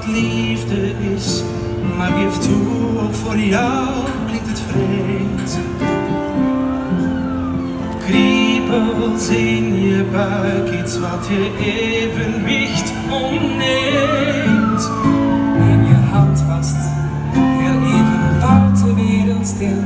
wat liefde is, maar geef toe, ook voor jou klinkt het vreemd. Kriebelt in je buik, iets wat je evenwicht omneemt. Neem je hand vast, heel even valt de wereld stil.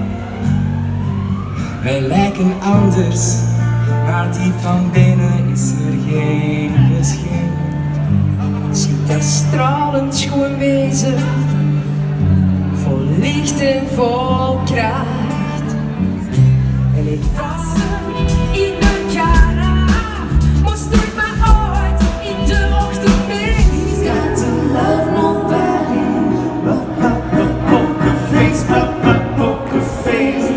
Wij lijken anders, maar diep van binnen is er geen verschil. Ziet dat stralend schoon wezen, vol licht en vol kracht. En ik vast in elkaar af, moest nooit maar ooit in de ochtend mee. He's got to love nobody. Poker face, poker face.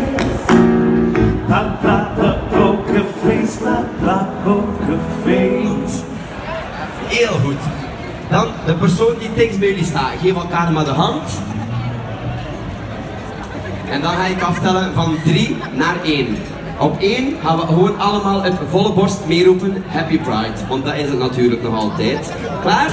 Poker face, poker face. Heel goed. Dan de persoon die tekst bij jullie staat. Geef elkaar maar de hand. En dan ga ik aftellen van 3 naar 1. Op 1 gaan we gewoon allemaal het volle borst meeroepen Happy Pride. Want dat is het natuurlijk nog altijd. Klaar?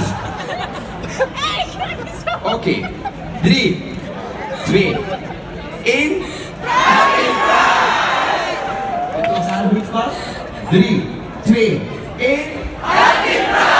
Oké. 3, 2, 1. Happy Pride! Het was haar goed vast. 3, 2, 1. Happy Pride!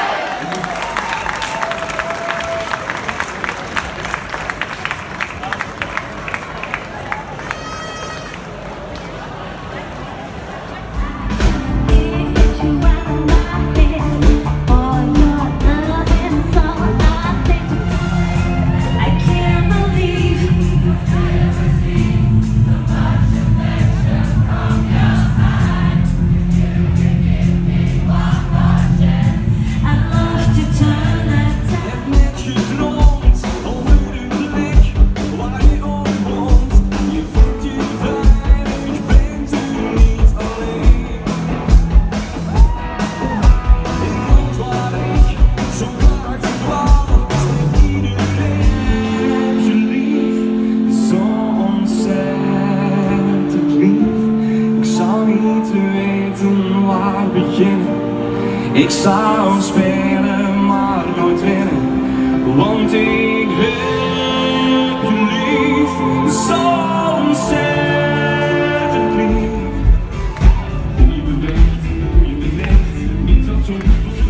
Ik zou spelen, maar nooit winnen, want ik heb je lief, zo ontzettend lief. Hoe je beweegt, niet zo zo.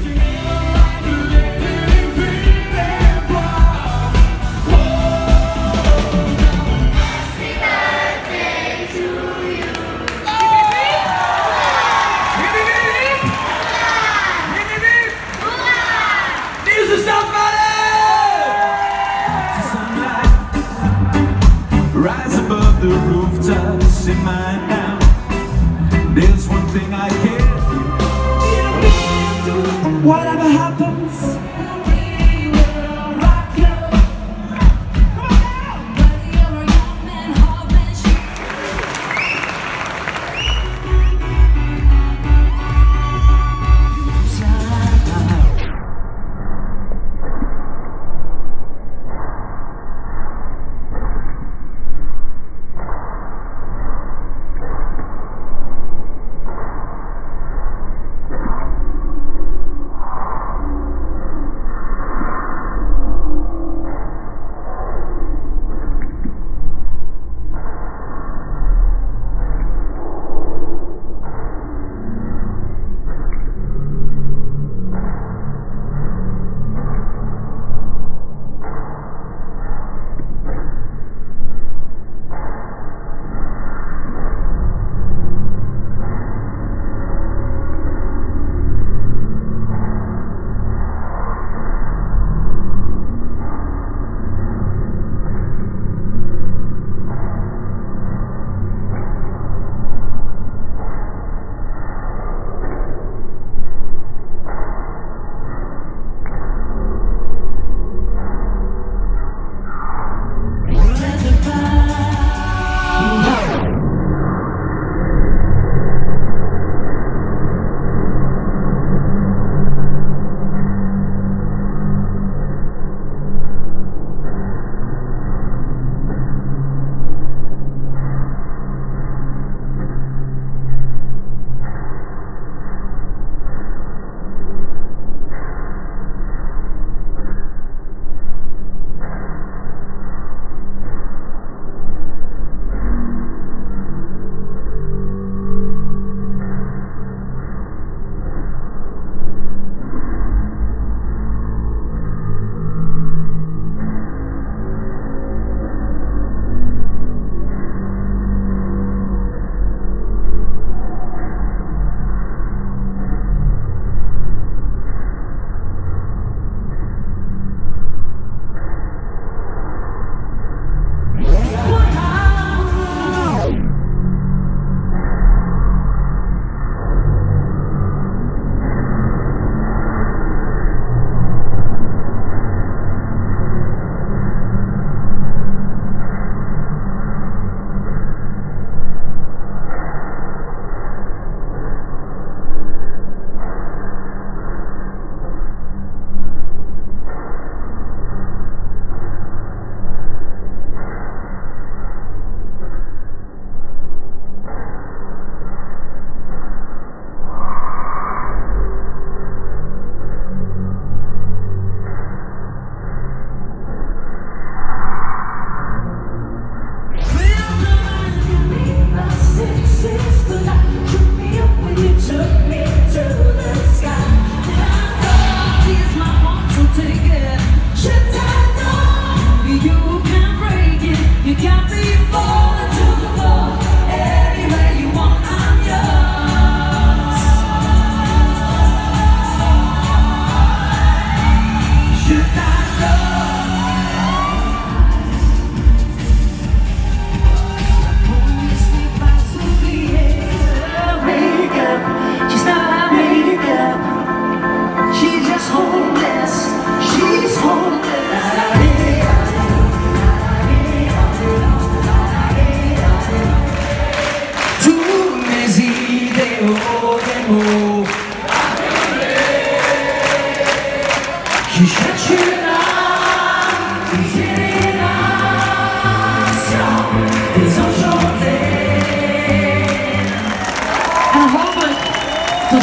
Rise above the rooftops in my town. There's one thing I can't do. Whatever happens, we will rock you. Whether you're a young man or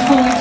volgend